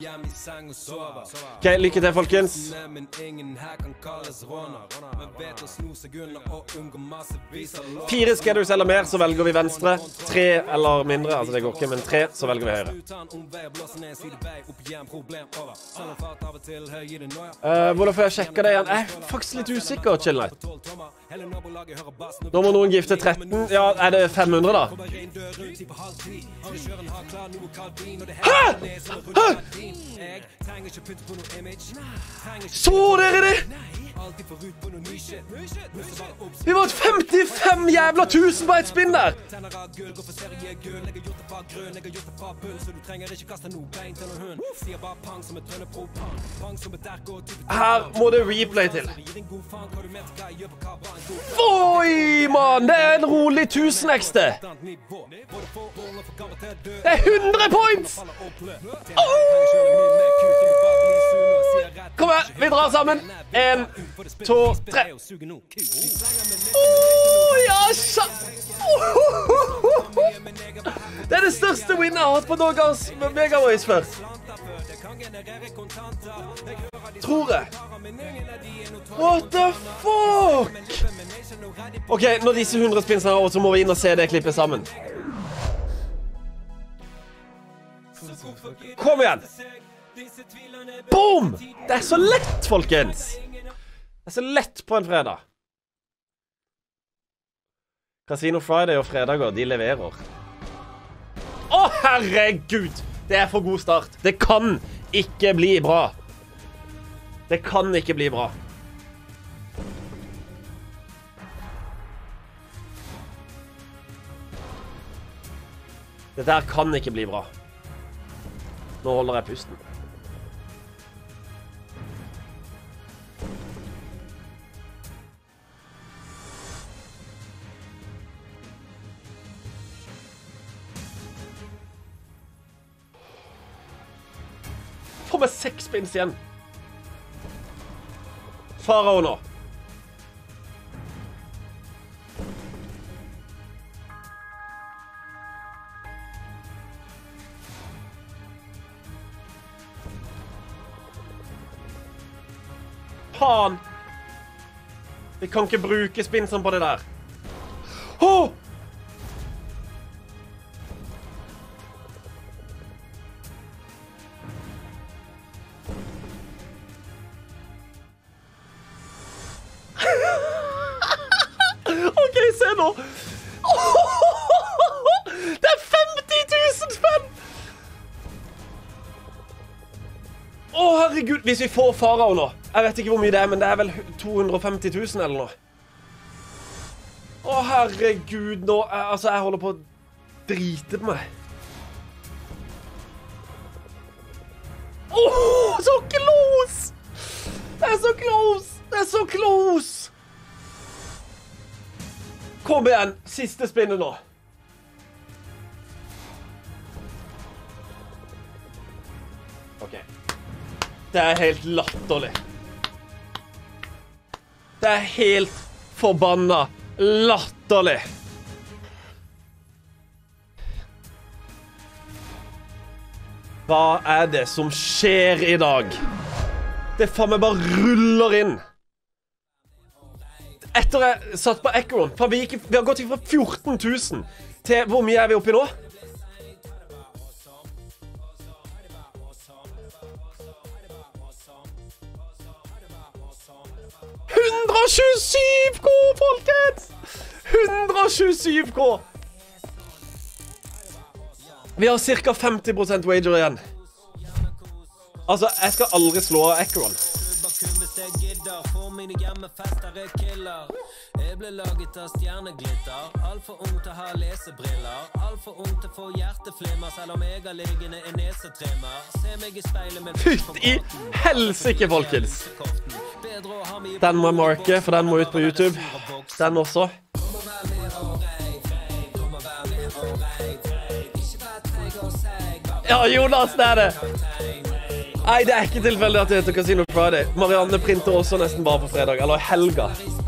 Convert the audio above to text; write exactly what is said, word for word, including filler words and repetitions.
Ok, lykke til, folkens. Fire skaters eller mer, så velger vi venstre. Tre eller mindre, altså det går ikke, men tre, så velger vi høyre. Uh, hvordan får jeg sjekke det igjen? Jeg er faktisk litt usikker, chill light. Nå må noen gifte tretten. Ja, er det fem hundre da? Hæ? Hæ? Så dere det? Vi var et femtifem jævla tusen på et spinn der. Her må det replay til. Oi, mann, det er en rolig tusen X det. Det er hundre points. Oh! Kom her, vi drar sammen. En, to, tre. Oh, ja, sja. Det er det største win jeg har hatt på Doggers Megavoice før. Tror jeg. What the fuck? Ok, når disse hundre spinsene er over, så må vi inn og se det klippet sammen. Kom igjen! Boom! Det er så lett, folkens! Det er så lett på en fredag. Casino Friday og fredager, de leverer. Å, herregud! Det er for god start. Det kan ikke bli bra. Det kan ikke bli bra. Det der kan ikke bli bra. Nå holder jeg pusten. Få med seks spins igjen. Farao nå. Faen! Vi kan ikke bruke spinsen på det der. Åh! Ok, se nå! Det er femti tusen spenn! Å, herregud, hvis vi får Farao nå. Jeg vet ikke hvor mye det er, men det er vel to hundre og femti tusen eller noe. Å, herregud, nå, jeg, altså, jeg holder på å drite på meg. Åh, så close! Det er så close! Det er så close! Kom igjen, siste spinnet nå. Ok. Det er helt latterlig. Det er helt forbanna latterlig. Hva er det som skjer i dag? Det faen meg bare ruller inn. Etter jeg satt på Acheron, vi, gikk, vi har gått fra fjorten tusen til hvor mye er vi oppe i nå? hundre og tjuesyv K, folkens! hundre og tjuesyv K! Vi har cirka femti prosent wager igjen. Altså, jeg skal aldri slå Acheron. Jeg ble laget av stjerneglitter. Alt for ung til å ha lesebriller. Alt for ung til å få hjerteflimmer. Selv om jeg har liggende en nesetrimmer. Se meg i speilet med... Fytt i helsike, folkens! Den må jeg marke, for den må ut på YouTube. Den også. Ja, Jonas, det er det! Nei, det er ikke tilfeldig at det heter Casino Friday. Marianne printer også nesten bare på fredag, eller helga.